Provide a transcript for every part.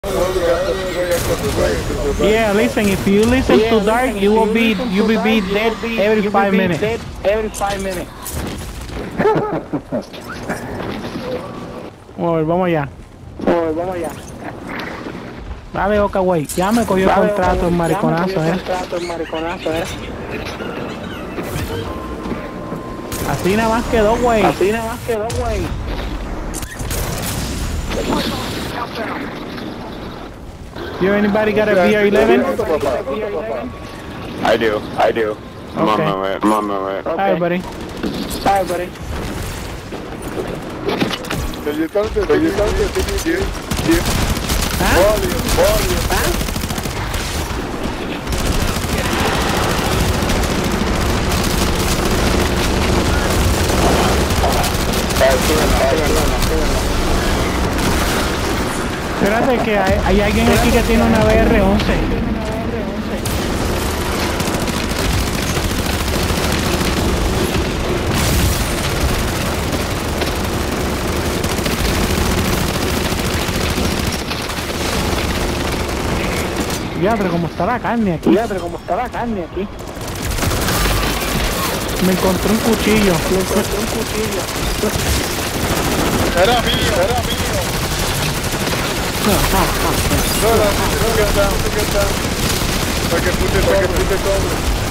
Yeah, listen. If you listen to Dark, you will be dead every 5 minutes. Vamos allá. Dale, Oka, güey. Ya me cogió el contrato en mariconazo, Así nada más quedó, güey. You anybody got a VR11? I do. I'm Okay. on my way. Alright, buddy. Espérate que hay alguien aquí que tiene una VR11. Ya, pero como está la carne aquí. Me encontré un cuchillo. Era mío. No, get down. Para que pute todo.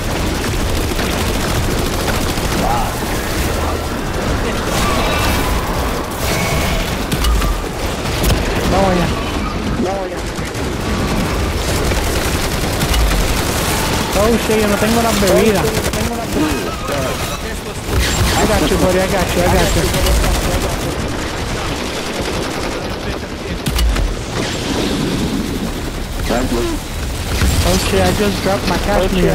Vamos allá. Oh shit, yo no tengo las bebidas. I got you, buddy, I got you. Oh shit, I just dropped my cashmere.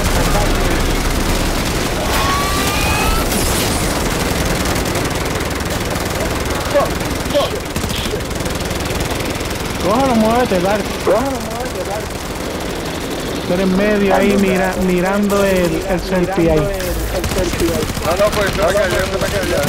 Cójalo, muévete, Dark. Tú eres en medio ahí mirando el selfie ahí. No, pues se me cayó.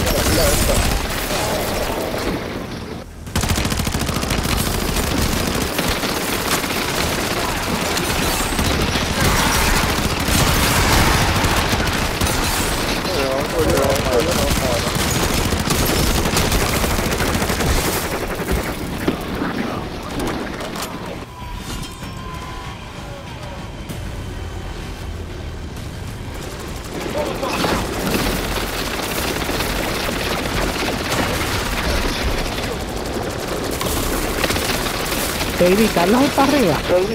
Baby, Carlos está arriba.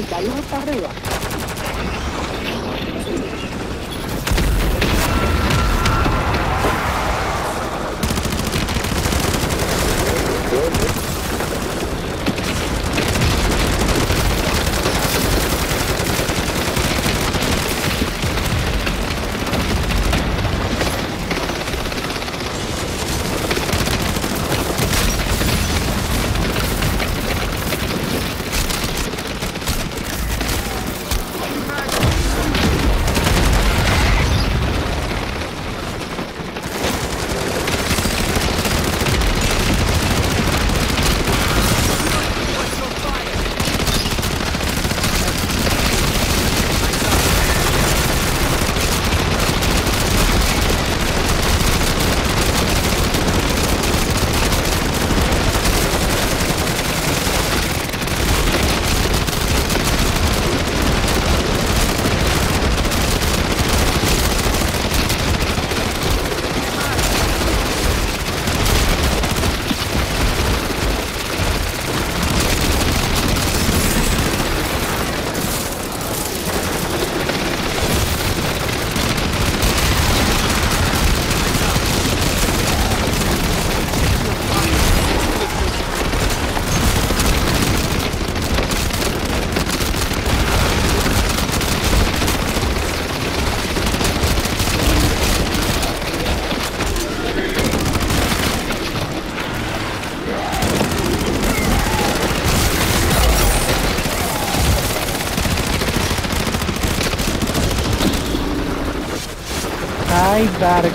Ay, Dark.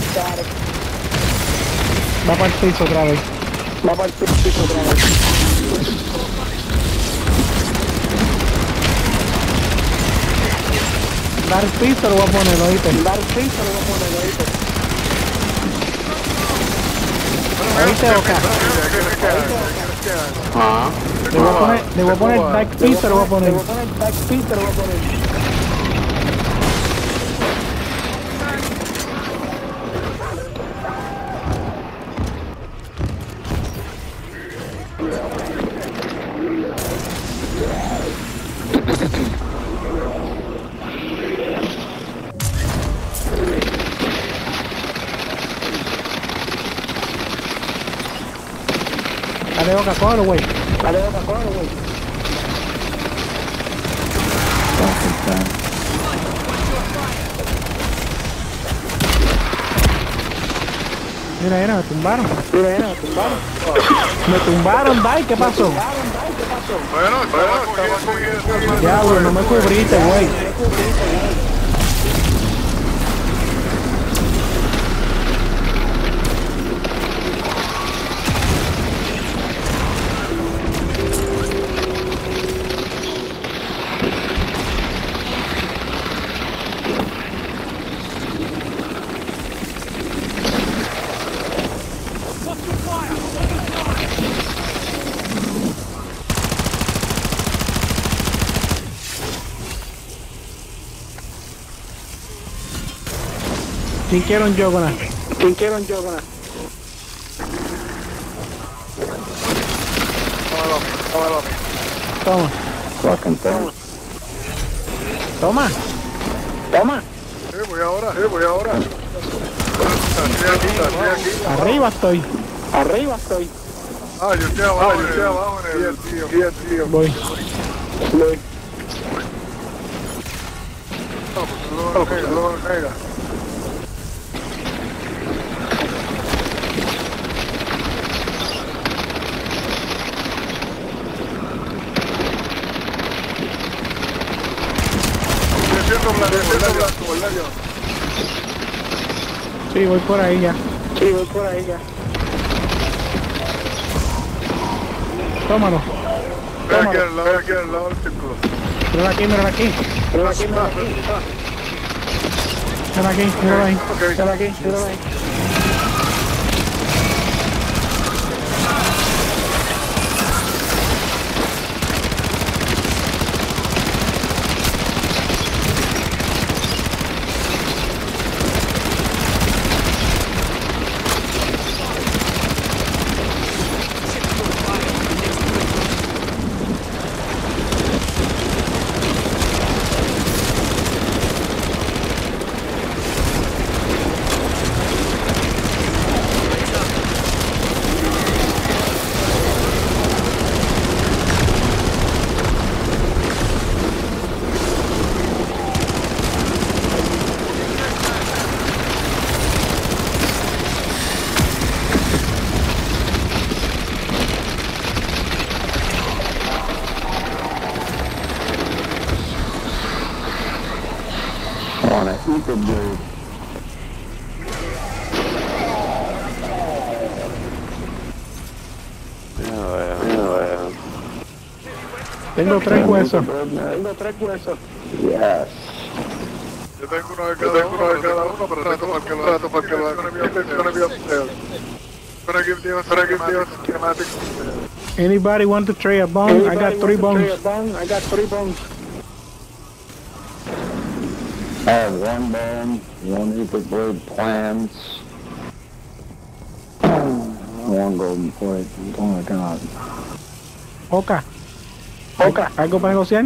Va para el piso otra vez. Dark Pistol lo voy a poner, ¿oíste? ¿Oíste, Oka? Ah. Le voy a poner Dark Pistol, lo voy a poner. Dale, Oka, cógelo, güey. Mira, me tumbaron. Me tumbaron, Dai, ¿qué pasó? Bueno, estamos aquí. Diablo, no me cubriste, güey. ¿Quién quiere un Juggernaut? Toma. Fucking thing. Toma. Voy ahora. Estoy aquí. Arriba estoy. Ah, yo estoy abajo en el tío. Voy. No, pues no caiga. Blanco. Sí, voy por ahí ya. Tómalo. Estoy aquí al lado del círculo. Míralo aquí. Míralo aquí, míralo ahí. Ok. On a super dude. Tengo 3 huesos. Yes. Yo tengo uno de cada uno, pero trato para que lo haga. Gonna give you a schematic. Anybody want to trade a bone? I got 3 bones. I have 1 bone, 1 ether blade plants, 1 golden plate. Oh my god. Oka. ¿Algo para negociar?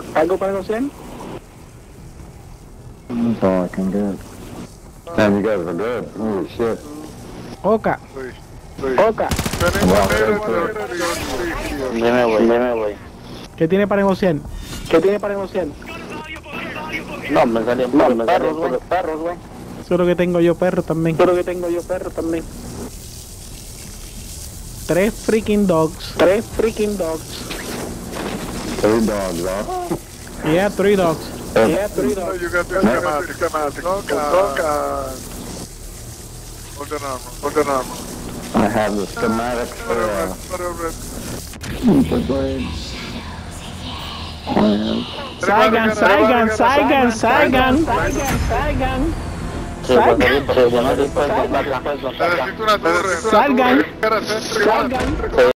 That's all I can get. Damn, you guys are good. Holy shit. Oka. Dime, güey. ¿Qué tiene para negociar? No, me salían perros, güey. Eso es lo que tengo yo, perro también. 3 freaking dogs. 3 dogs, huh? Yeah, 3 dogs. You got the schematic. Hold on armor. I have the schematics for, Salgan, salgan, salgan, salgan. Necesito una torre. Salgan. Salgan.